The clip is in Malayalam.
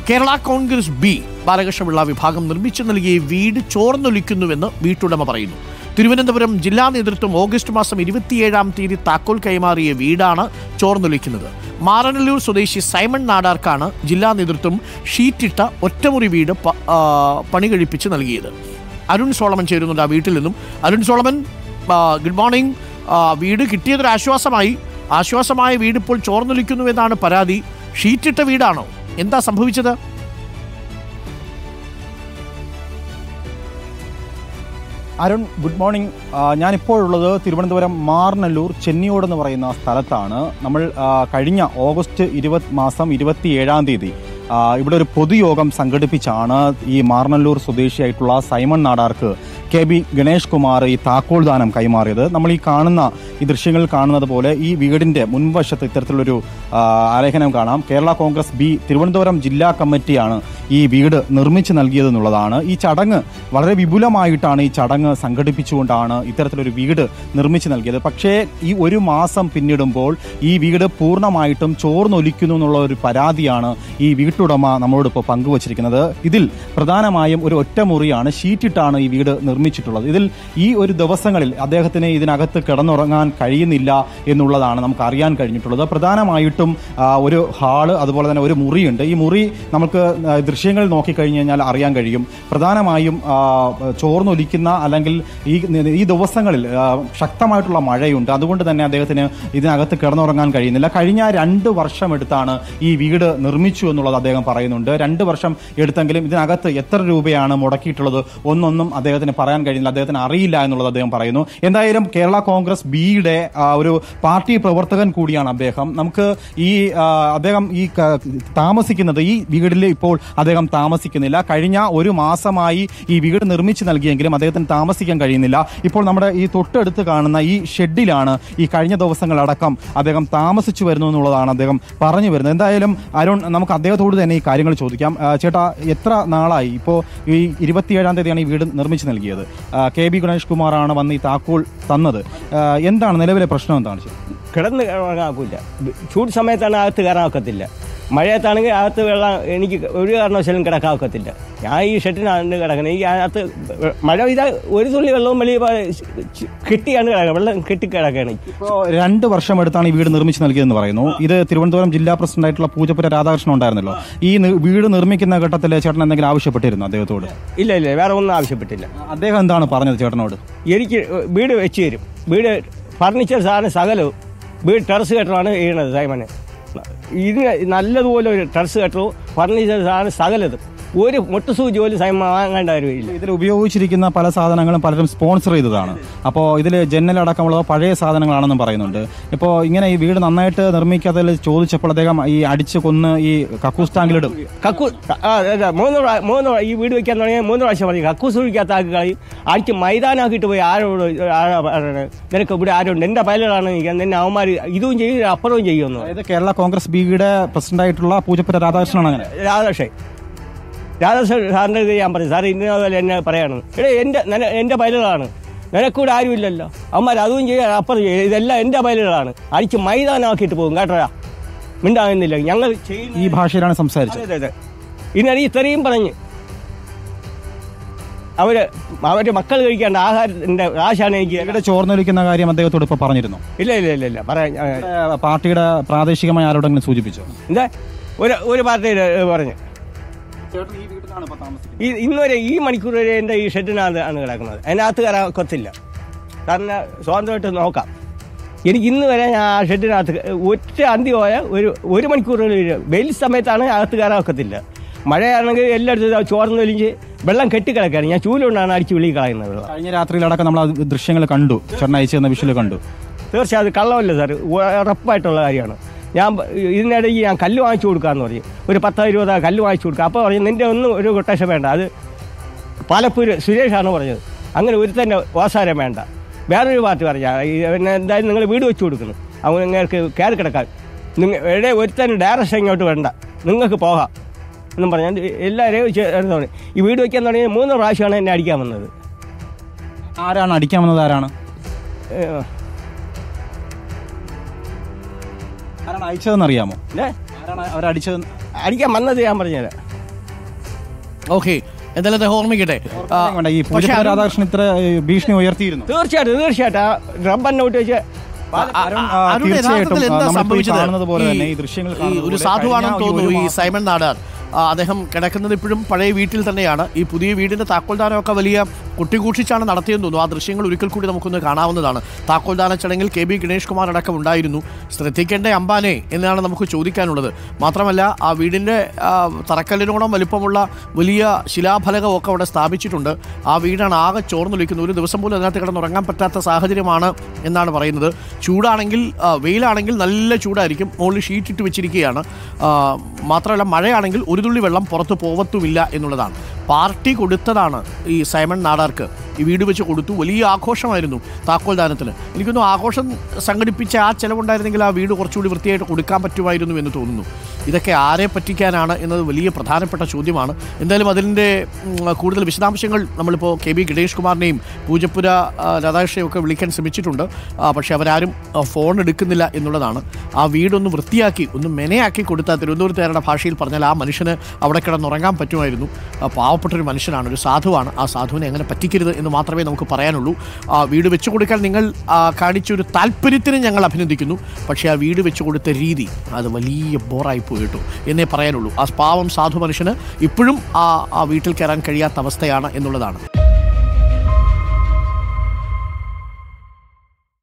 കേരള കോൺഗ്രസ് ബി ബാലകൃഷ്ണപിള്ള വിഭാഗം നിർമ്മിച്ചു നൽകിയ വീട് ചോർന്നൊലിക്കുന്നുവെന്ന് വീട്ടുടമ പറയുന്നു. തിരുവനന്തപുരം ജില്ലാ നേതൃത്വം ഓഗസ്റ്റ് മാസം 27-ാം തീയതി താക്കോൽ കൈമാറിയ വീടാണ് ചോർന്നൊലിക്കുന്നത്. മാറനല്ലൂർ സ്വദേശി സൈമൺ നാടാർക്കാണ് ജില്ലാ നേതൃത്വം ഷീറ്റിട്ട ഒറ്റമുറി വീട് പണി കഴിപ്പിച്ച് നൽകിയത്. അരുൺ സോളമൻ ചേരുന്നുണ്ട് ആ വീട്ടിൽ നിന്നും. Arun Solomon, good morning. വീട് കിട്ടിയതൊരു ആശ്വാസമായ വീട് ഇപ്പോൾ ചോർന്നൊലിക്കുന്നുവെന്നാണ് പരാതി. ഷീറ്റിട്ട വീടാണോ? എന്താ സംഭവിച്ചത്? Arun, good morning. ഞാനിപ്പോഴുള്ളത് തിരുവനന്തപുരം മാറനല്ലൂർ ചെന്നിയോട് എന്ന് പറയുന്ന സ്ഥലത്താണ്. നമ്മൾ കഴിഞ്ഞ ഓഗസ്റ്റ് 27-ാം തീയതി ഇവിടെ ഒരു പൊതുയോഗം സംഘടിപ്പിച്ചാണ് ഈ മാറനല്ലൂർ സ്വദേശിയായിട്ടുള്ള സൈമൺ നാടാർക്ക് KB ഗണേഷ് കുമാർ ഈ താക്കോൽ ദാനം കൈമാറിയത്. നമ്മൾ ഈ ദൃശ്യങ്ങളിൽ കാണുന്നത് പോലെ ഈ വീടിന്റെ മുൻവശത്ത് ഇത്തരത്തിലുള്ളൊരു ആലേഖനം കാണാം. കേരള കോൺഗ്രസ് ബി തിരുവനന്തപുരം ജില്ലാ കമ്മിറ്റിയാണ് ഈ വീട് നിർമ്മിച്ചു നൽകിയതെന്നുള്ളതാണ്. ഈ ചടങ്ങ് വളരെ വിപുലമായിട്ടാണ് ഈ ചടങ്ങ് സംഘടിപ്പിച്ചുകൊണ്ടാണ് ഇത്തരത്തിലൊരു വീട് നിർമ്മിച്ചു നൽകിയത്. പക്ഷേ ഈ ഒരു മാസം പിന്നിടുമ്പോൾ ഈ വീട് പൂർണ്ണമായിട്ടും ചോർന്നൊലിക്കുന്നു എന്നുള്ള ഒരു പരാതിയാണ് ഈ വീട്ടുടമ നമ്മളോടിപ്പോൾ പങ്കുവച്ചിരിക്കുന്നത്. ഇതിൽ പ്രധാനമായും ഒരു ഒറ്റമുറിയാണ്, ഷീറ്റിട്ടാണ് ഈ വീട് നിർമ്മിച്ചിട്ടുള്ളത്. ഇതിൽ ഈ ഒരു ദിവസങ്ങളിൽ അദ്ദേഹത്തിന് ഇതിനകത്ത് കിടന്നുറങ്ങാൻ കഴിയുന്നില്ല എന്നുള്ളതാണ് നമുക്ക് അറിയാൻ കഴിഞ്ഞിട്ടുള്ളത്. പ്രധാനമായിട്ടും ഒരു ഹാള്, അതുപോലെ തന്നെ ഒരു മുറിയുണ്ട്. ഈ മുറി നമുക്ക് ദൃശ്യങ്ങൾ നോക്കിക്കഴിഞ്ഞു കഴിഞ്ഞാൽ അറിയാൻ കഴിയും. പ്രധാനമായും ചോർന്നൊലിക്കുന്ന അല്ലെങ്കിൽ ഈ ദിവസങ്ങളിൽ ശക്തമായിട്ടുള്ള മഴയുണ്ട്. അതുകൊണ്ട് തന്നെ അദ്ദേഹത്തിന് ഇതിനകത്ത് കിടന്നുറങ്ങാൻ കഴിയുന്നില്ല. കഴിഞ്ഞ 2 വർഷം എടുത്താണ് ഈ വീട് നിർമ്മിച്ചു എന്നുള്ളത് അദ്ദേഹം പറയുന്നുണ്ട്. 2 വർഷം എടുത്തെങ്കിലും ഇതിനകത്ത് എത്ര രൂപയാണ് മുടക്കിയിട്ടുള്ളത് ഒന്നൊന്നും അദ്ദേഹത്തിന് പറയാൻ കഴിയുന്നില്ല, അദ്ദേഹത്തിന് അറിയില്ല എന്നുള്ളത് അദ്ദേഹം പറയുന്നു. എന്തായാലും കേരള കോൺഗ്രസ് ബിയുടെ ഒരു പാർട്ടി പ്രവർത്തകൻ കൂടിയാണ് അദ്ദേഹം. നമുക്ക് അദ്ദേഹം താമസിക്കുന്നത് ഈ വീടിൽ ഇപ്പോൾ അദ്ദേഹം താമസിക്കുന്നില്ല. കഴിഞ്ഞ ഒരു മാസമായി ഈ വീട് നിർമ്മിച്ചു നൽകിയെങ്കിലും അദ്ദേഹത്തിന് താമസിക്കാൻ കഴിയുന്നില്ല. ഇപ്പോൾ നമ്മുടെ ഈ തൊട്ടടുത്ത് കാണുന്ന ഈ ഷെഡിലാണ് ഈ കഴിഞ്ഞ ദിവസങ്ങളടക്കം അദ്ദേഹം താമസിച്ചു വരുന്നു എന്നുള്ളതാണ് അദ്ദേഹം പറഞ്ഞു വരുന്നത്. എന്തായാലും അരുൺ, നമുക്ക് അദ്ദേഹത്തോട് തന്നെ ഈ കാര്യങ്ങൾ ചോദിക്കാം. ചേട്ടാ, എത്ര നാളായി? ഇപ്പോൾ ഈ 27-ാം തീയതിയാണ് ഈ വീട് നിർമ്മിച്ചു നൽകിയത്. KB ഗണേഷ് കുമാറാണ് വന്ന് ഈ താക്കോൽ തന്നത്. എന്താണ് നിലവിലെ പ്രശ്നം? എന്താണ്? കിടന്ന് കയറാനാക്കില്ല. ചൂട് സമയത്താണ് അകത്ത് കയറാനൊക്കത്തില്ല. മഴയത്താണെങ്കിൽ അകത്ത് വെള്ളം എനിക്ക് ഒരു കാരണവശാലും കിടക്കാനൊക്കത്തില്ല. ഞാൻ ഈ ഷെഡിനാണ് കിടക്കുന്നത്. ഈ അകത്ത് മഴ പെയ്താൽ ഒരു തുള്ളി വെള്ളവും വലിയ കെട്ടിയാണ് കിടക്കുക, വെള്ളം കെട്ടിക്കിടക്കുകയാണ്. ഇപ്പോൾ 2 വർഷം എടുത്താണ് ഈ വീട് നിർമ്മിച്ച് നൽകിയതെന്ന് പറയുന്നു. ഇത് തിരുവനന്തപുരം ജില്ലാ പ്രസിഡന്റായിട്ടുള്ള പൂജപ്പുര രാധാകൃഷ്ണൻ ഉണ്ടായിരുന്നല്ലോ. ഈ വീട് നിർമ്മിക്കുന്ന ഘട്ടത്തിൽ ചേട്ടൻ എന്തെങ്കിലും ആവശ്യപ്പെട്ടിരുന്നു അദ്ദേഹത്തോട്? ഇല്ല, വേറെ ഒന്നും ആവശ്യപ്പെട്ടില്ല. അദ്ദേഹം എന്താണ് പറഞ്ഞത് ചേട്ടനോട്? എനിക്ക് വീട് വെച്ച് തരും, വീട് ഫർണിച്ചർ സാധനം സകലവും, വീട് ടെറസ് കെട്ടറാണ് ചെയ്യണത് സൈമന്. ഇതിന് നല്ലതുപോലെ ഒരു ടെറസ് കെട്ടറും ഫർണിച്ചർ സാധനം സകലതും, ഒരു മുട്ടുസൂചി പോലും സൈമ വാങ്ങേണ്ട കാര്യമില്ല. ഇതിൽ ഉപയോഗിച്ചിരിക്കുന്ന പല സാധനങ്ങളും പലരും സ്പോൺസർ ചെയ്തതാണ്. അപ്പോൾ ഇതിൽ ജനലടക്കമുള്ള പഴയ സാധനങ്ങളാണെന്നും പറയുന്നുണ്ട്. ഇപ്പോൾ ഇങ്ങനെ ഈ വീട് നന്നായിട്ട് നിർമ്മിക്കാത്തതിൽ ചോദിച്ചപ്പോൾ അദ്ദേഹം ഈ അടിച്ച് കൊന്ന് ഈ കക്കൂസ് ടാങ്കിലിടും. മൂന്ന് ഈ വീട് വെക്കാൻ തുടങ്ങിയ 3 പ്രാവശ്യം പറഞ്ഞു കക്കൂസ് ഒഴിക്കാത്ത ആക്കി കളയും, അടിച്ച് മൈതാനാക്കിയിട്ട് പോയി ആരോട് നിനക്ക് ഇവിടെ ആരുണ്ട്, എന്റെ പൈലറ്റാണ് നിന്നെ അവന്മാർ ഇതും ചെയ്യും അപ്പുറവും ചെയ്യുമെന്ന്. അതായത് കേരള കോൺഗ്രസ് ബിയുടെ പ്രസിഡന്റായിട്ടുള്ള പൂജപ്പുര രാധാകൃഷ്ണനാണ്. അങ്ങനെ രാധാകൃഷ്ണൻ സാറിൻ്റെ ഇത് ഞാൻ പറഞ്ഞു, സാർ ഇന്നപോലെ എന്നെ പറയാണ്, എൻ്റെ പൈലറ്റാണ്, നിനക്കൂടെ ആരുമില്ലല്ലോ, അവന്മാർ അതും ചെയ്യാൻ അപ്പുറം ചെയ്യും, ഇതെല്ലാം എൻ്റെ പൈലറ്റാണ്, അടിച്ച് മൈതാനാക്കിയിട്ട് പോകും കേട്ടോ, മിണ്ടാകുന്നില്ല. ഞങ്ങൾ ഈ ഭാഷയിലാണ് സംസാരിച്ചത്. അതെ. ഇന്നലെ ഇത്രയും പറഞ്ഞ് അവരുടെ മക്കൾ കഴിക്കേണ്ട ആഹാരത്തിന്റെ കാശാണ് എനിക്ക്. ഇവിടെ ചോർന്നൊലിക്കുന്ന കാര്യം അദ്ദേഹത്തോട് ഇപ്പൊ പറഞ്ഞിരുന്നു? ഇല്ല പറയാൻ. പാർട്ടിയുടെ പ്രാദേശികമായി ആരോടെങ്കിലും സൂചിപ്പിച്ചോ? എന്താ ഒരു പാർട്ടിയിൽ പറഞ്ഞു. ഇന്നുവരെ ഈ മണിക്കൂർ വരെ എൻ്റെ ഈ ഷെഡിനകത്താണ് കിടക്കുന്നത്. അതിനകത്ത് കയറാക്കത്തില്ല. കാരണം സ്വതന്ത്രമായിട്ട് നോക്കാം. എനിക്ക് ഇന്ന് വരെ ഞാൻ ആ ഷെഡിനകത്ത് ഒറ്റ അന്തി പോയ ഒരു മണിക്കൂർ വെയിൽ സമയത്താണ് അകത്ത് കയറാക്കത്തില്ല. മഴയാണെങ്കിൽ എല്ലായിടത്തും ചോർന്നൊലിഞ്ഞ് വെള്ളം കെട്ടിക്കിടക്കുകയാണ്. ഞാൻ ചൂലുകൊണ്ടാണ് അടിച്ച് വിളി കളയുന്നത്. കഴിഞ്ഞ രാത്രിയിലടക്കം നമ്മൾ ആ ദൃശ്യങ്ങൾ കണ്ടു, ചേട്ടൻ അയച്ചു തന്ന വിഷ്വൽ കണ്ടു. തീർച്ചയായും അത് കള്ളമല്ല സാർ, ഉറപ്പായിട്ടുള്ള കാര്യമാണ്. ഞാൻ ഇതിനിടയ്ക്ക് ഞാൻ കല്ല് വാങ്ങിച്ചു കൊടുക്കാമെന്ന് പറഞ്ഞു, ഒരു 10-20 കല്ല് വാങ്ങിച്ചു കൊടുക്കുക. അപ്പോൾ പറഞ്ഞു നിൻ്റെ ഒന്നും ഒരു കൊട്ടേഷൻ വേണ്ട, അത് പാലപ്പൂര് സുരേഷാണ് പറഞ്ഞത്, അങ്ങനെ ഒരു തന്നെ വാസാരം വേണ്ട. വേറൊരു പാർട്ടി പറഞ്ഞാൽ പിന്നെ എന്തായാലും നിങ്ങൾ വീട് വെച്ച് കൊടുക്കുന്നു, അവൻ നിങ്ങൾക്ക് കയറി കിടക്കാൻ, നിങ്ങൾ ഒരുത്തന്നെ ഡയറക്ഷൻ ഇങ്ങോട്ട് വേണ്ട, നിങ്ങൾക്ക് പോകാം എന്നും പറഞ്ഞാൽ എല്ലാവരെയും ഈ വീട് വയ്ക്കാൻ തുടങ്ങി 3 പ്രാവശ്യമാണ് എന്നെ അടിക്കാൻ വന്നത്. ആരാണ് അടിക്കാൻ വന്നത്? ആരാണ് അയച്ചതെന്ന് അറിയാമോ? അവരടിച്ചത് അടിക്കാൻ വന്നത് ഞാൻ പറഞ്ഞുതരാം. ഓക്കെ, എന്തായാലും അദ്ദേഹം ഓർമ്മിക്കട്ടെ. ഈ പൂജപ്പുര രാധാകൃഷ്ണൻ ഇത്ര ഭീഷണി ഉയർത്തിയിരുന്നു. തീർച്ചയായിട്ടും ആ റബ്ബറിനെ വിട്ട് വെച്ച് തീർച്ചയായിട്ടും കാണുന്നത് പോലെ തന്നെ ഈ ദൃശ്യങ്ങൾ ഒരു സാധുവാണെന്ന് തോന്നുന്നു ഈ സൈമൺ നാടാർ. അദ്ദേഹം കിടക്കുന്നത് ഇപ്പോഴും പഴയ വീട്ടിൽ തന്നെയാണ്. ഈ പുതിയ വീടിൻ്റെ താക്കോൽദാനമൊക്കെ വലിയ കുട്ടികൂഷിച്ചാണ് നടത്തിയെന്ന് തോന്നുന്നു. ആ ദൃശ്യങ്ങൾ ഒരിക്കൽ കൂടി നമുക്കൊന്ന് കാണാവുന്നതാണ്. താക്കോൽദാന ചടങ്ങിൽ KB ഗണേഷ് കുമാർ അടക്കം ഉണ്ടായിരുന്നു. ശ്രദ്ധിക്കേണ്ട അംബാനെ എന്നാണ് നമുക്ക് ചോദിക്കാനുള്ളത്. മാത്രമല്ല ആ വീടിൻ്റെ തറക്കല്ലിനോളം വലിപ്പമുള്ള വലിയ ശിലാഫലകമൊക്കെ അവിടെ സ്ഥാപിച്ചിട്ടുണ്ട്. ആ വീടാണ് ആകെ ചോർന്നൊലിക്കുന്നത്. ഒരു ദിവസം പോലും അതിനകത്ത് കിടന്നുറങ്ങാൻ പറ്റാത്ത സാഹചര്യമാണ് എന്നാണ് പറയുന്നത്. ചൂടാണെങ്കിൽ വെയിലാണെങ്കിൽ നല്ല ചൂടായിരിക്കും. മുകളിൽ ഷീറ്റിട്ട് വെച്ചിരിക്കുകയാണ്. മാത്രമല്ല മഴയാണെങ്കിൽ ഒരു തുള്ളി വെള്ളം പുറത്ത് പോവത്തുമില്ല എന്നുള്ളതാണ്. പാർട്ടി കൊടുത്തതാണ് ഈ സൈമൺ നാടാർക്ക്. ഈ വീട് വെച്ച് കൊടുത്തു. വലിയ ആഘോഷമായിരുന്നു താക്കോൽദാനത്തിന്. എനിക്കൊന്നും ആഘോഷം സംഘടിപ്പിച്ച ആ ചിലവുണ്ടായിരുന്നെങ്കിൽ ആ വീട് കുറച്ചുകൂടി വൃത്തിയായിട്ട് കൊടുക്കാൻ പറ്റുമായിരുന്നു എന്ന് തോന്നുന്നു. ഇതൊക്കെ ആരെ പറ്റിക്കാനാണ് എന്നത് വലിയ പ്രധാനപ്പെട്ട ചോദ്യമാണ്. എന്തായാലും അതിൻ്റെ കൂടുതൽ വിശദാംശങ്ങൾ നമ്മളിപ്പോൾ KB ഗണേഷ് കുമാറിനെയും പൂജപ്പുര രാധാകൃഷ്ണനെയും ഒക്കെ വിളിക്കാൻ ശ്രമിച്ചിട്ടുണ്ട്. പക്ഷേ അവരാരും ഫോൺ എടുക്കുന്നില്ല എന്നുള്ളതാണ്. ആ വീടൊന്ന് വൃത്തിയാക്കി ഒന്ന് മെനയാക്കി കൊടുത്താൽ, തിരുവനന്തപുരത്തുകാരുടെ ഭാഷയിൽ പറഞ്ഞാൽ, ആ മനുഷ്യന് അവിടെ കിടന്നുറങ്ങാൻ പറ്റുമായിരുന്നു. പാവപ്പെട്ടൊരു മനുഷ്യനാണ്, ഒരു സാധുവാണ്. ആ സാധുവിനെ എങ്ങനെ പറ്റിക്കരുത് എന്ന് മാത്രമേ നമുക്ക് പറയാനുള്ളൂ. വീട് വെച്ചു കൊടുക്കാൻ നിങ്ങൾ കാണിച്ചൊരു താല്പര്യത്തിന് ഞങ്ങൾ അഭിനന്ദിക്കുന്നു. പക്ഷേ ആ വീട് വെച്ചു കൊടുത്ത രീതി അത് വലിയ ബോറായി പോയി കേട്ടോ എന്നേ പറയാനുള്ളൂ. ആ പാവം സാധു മനുഷ്യന് ഇപ്പോഴും ആ വീട്ടിൽ കയറാൻ കഴിയാത്ത അവസ്ഥയാണ് എന്നുള്ളതാണ്.